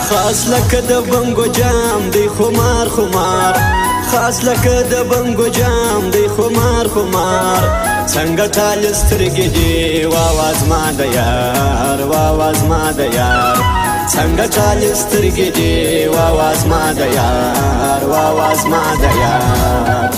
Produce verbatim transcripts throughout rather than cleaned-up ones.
خاص لکه د بنګو جام دی خمار خمار خاص لکه د بنګو جام دی خمار خمار څنګه ټال سترګې دي واواز ما د یار واواز ما د یار څنګه ټال سترګې دي واواز ما د یار واواز ما د یار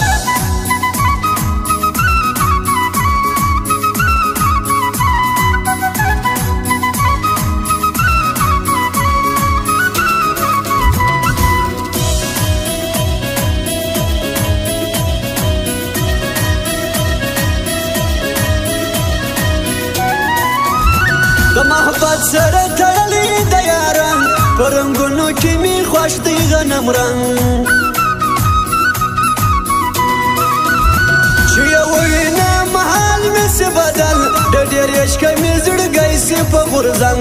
د محبت سره تړلی د یاران په رنګونو کې مې خوښ دی غنم رنګ چې یو وینه مهال مې سي بدل د ډېر عشقه مې زړګی سي په غورځنګ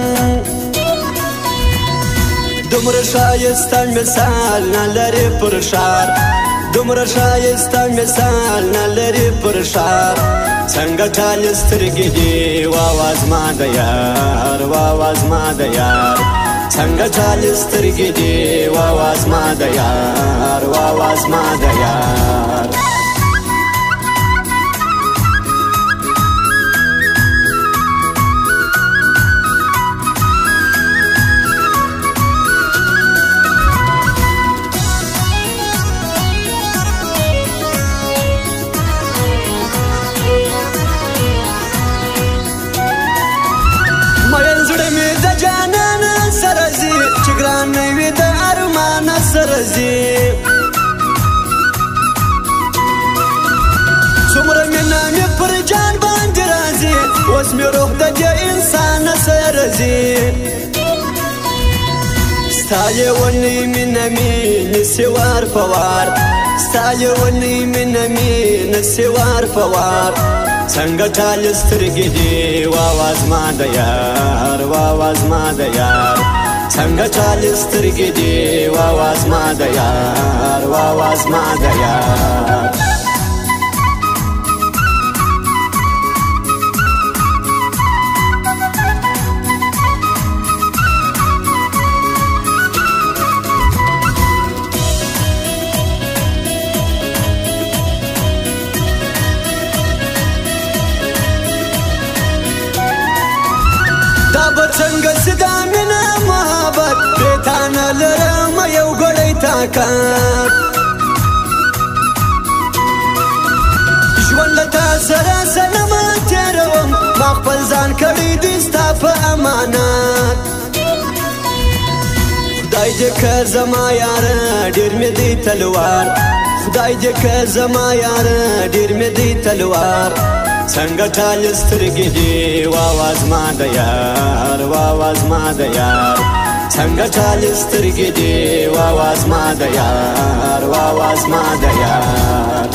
دومره ښایسته مثال نه لري پر ښار دومره ښایسته مثال نه لري پر ښار څنګه ټال سترګې دي واواز ما د یار واواز ما د یار څنګه ټال سترګې دي واواز ما د یار واواز ما د یار ګران نه وي د ارمان سره ځي څومره مینه مې پر جان باندې راځي اوس مې روح د دې انسان سره ځي ستا لیونۍ مینه مې نیسي وار په وار ستا لیونۍ مینه مې نیسي وار په وار څنګه ټال سترګې دي واواز ما د یار واواز ما د یار څنګه ټال سترګې دي واواز ما د یار واواز ما د یار دا به څنګه سي دا مینه محبت بیتانه لرم یو ګړی طاقت ژوند له تا سره سنمه تېروم ما خپل ځان کړی دی ستا په امانت خدای دې که زما یاره ډېر مې دی تلوار خدای دې که زما یاره ډېر مې دی تلوار څنګه ټال سترګې دي واواز ما د یار واواز ما د یار څنګه ټال سترګې دي واواز ما د یار واواز ما د یار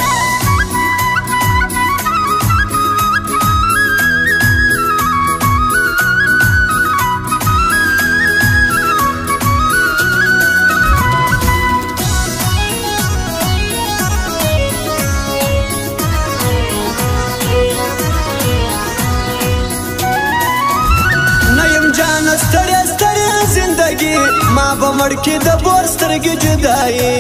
ستړیا ستړیا زندگی ما به مړ کې د بور سترګې جدایي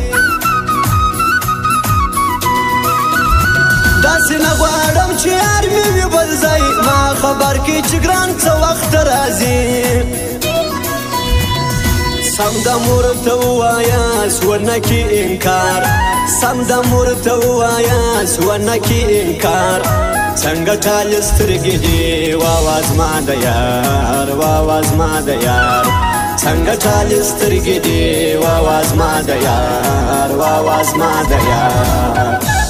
داسې نه غواړم چې یار مې وي بل ځای ما خبر کې چې ګران څه وخت راځي سم د مور ته ووایاست ونه کې انکار سم د مور ته ووایاست ونه کې انکار څنګه ټال سترګې دي واواز ما د یار واواز ما د یار څنګه ټال سترګې دي واواز ما د یار واواز ما د یار